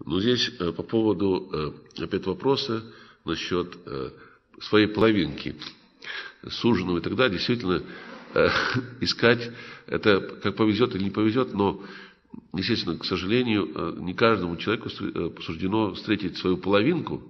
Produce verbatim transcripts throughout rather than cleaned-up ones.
Но здесь э, по поводу э, опять вопроса насчет э, своей половинки, суженого и так далее. Действительно, э, искать это как повезет или не повезет, но, естественно, к сожалению, э, не каждому человеку суждено встретить свою половинку,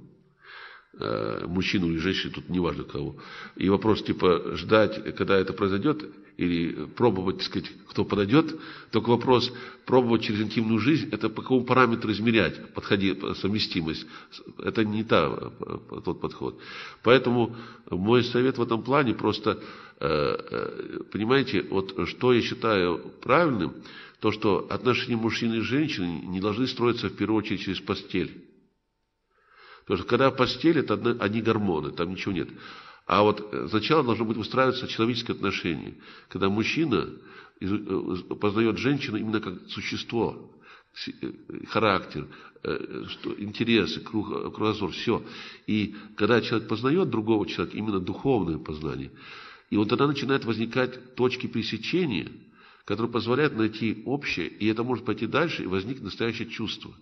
э, мужчину или женщину, тут неважно кого. И вопрос типа ждать, когда это произойдет, или пробовать, так сказать, кто подойдет. Только вопрос пробовать через интимную жизнь, это по какому параметру измерять подходи, совместимость. Это не та, тот подход. Поэтому мой совет в этом плане просто, понимаете, вот что я считаю правильным, то, что отношения мужчины и женщины не должны строиться в первую очередь через постель. Потому что когда постель, это одни гормоны, там ничего нет. А вот сначала должно быть устраиваться человеческое отношение, когда мужчина познает женщину именно как существо, характер, интересы, кругозор, все. И когда человек познает другого человека, именно духовное познание, и вот тогда начинают возникать точки пересечения, которые позволяют найти общее, и это может пойти дальше, и возникнет настоящее чувство.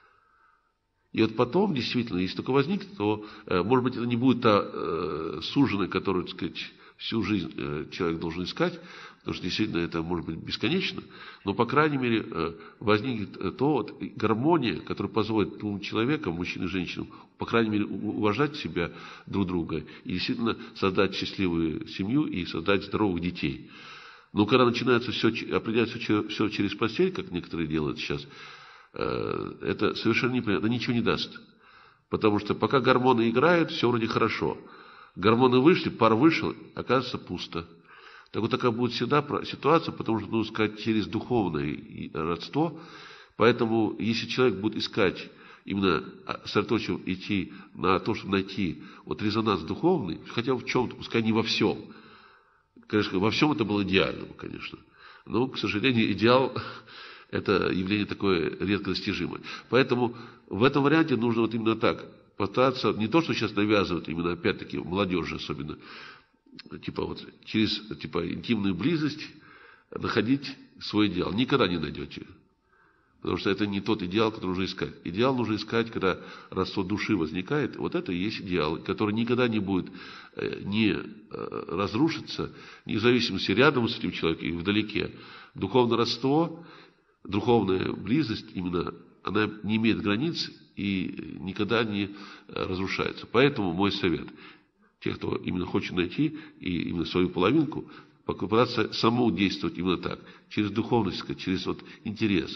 И вот потом, действительно, если только возникнет, то, может быть, это не будет та э, суженая, которую, так сказать, всю жизнь э, человек должен искать, потому что, действительно, это может быть бесконечно, но, по крайней мере, э, возникнет то вот, гармония, которая позволит двум человекам, мужчине и женщине, по крайней мере, уважать себя друг друга и, действительно, создать счастливую семью и создать здоровых детей. Но когда начинается все, определяется все через постель, как некоторые делают сейчас, это совершенно непонятно, это ничего не даст. Потому что пока гормоны играют, все вроде хорошо. Гормоны вышли, пар вышел, оказывается пусто. Так вот такая будет всегда ситуация, потому что нужно искать через духовное родство. Поэтому если человек будет искать, именно сосредоточив идти на то, чтобы найти вот резонанс духовный, хотя в чем-то, пускай не во всем. Конечно, во всем это было идеально, конечно. Но, к сожалению, идеал... Это явление такое редко достижимое. Поэтому в этом варианте нужно вот именно так пытаться, не то, что сейчас навязывают, именно опять-таки молодежи особенно, типа вот через типа интимную близость находить свой идеал. Никогда не найдете. Потому что это не тот идеал, который нужно искать. Идеал нужно искать, когда родство души возникает. Вот это и есть идеал, который никогда не будет не разрушиться, вне зависимости рядом с этим человеком или вдалеке. Духовное родство, духовная близость, именно она не имеет границ и никогда не разрушается. Поэтому мой совет, тех, кто именно хочет найти и именно свою половинку, попытаться самому действовать именно так, через духовность, через вот интерес,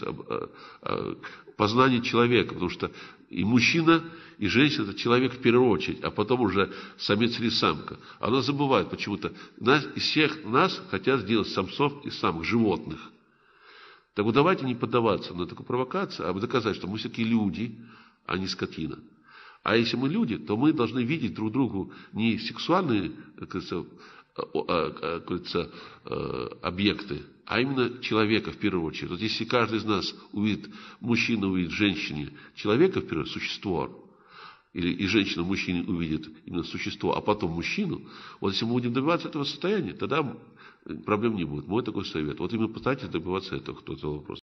познание человека, потому что и мужчина, и женщина – это человек в первую очередь, а потом уже самец или самка. Она забывает почему-то, нас, из всех нас хотят сделать самцов и самок, животных. Так вот давайте не поддаваться на такую провокацию, а доказать, что мы все-таки люди, а не скотина. А если мы люди, то мы должны видеть друг другу не сексуальные, как говорится, как говорится, объекты, а именно человека в первую очередь. Вот если каждый из нас увидит, мужчина увидит в женщине человека, в первую очередь, существо, или и женщина в мужчине увидит именно существо, а потом мужчину, вот если мы будем добиваться этого состояния, тогда проблем не будет. Мой такой совет. Вот именно постарайтесь добиваться этого, кто задал вопрос.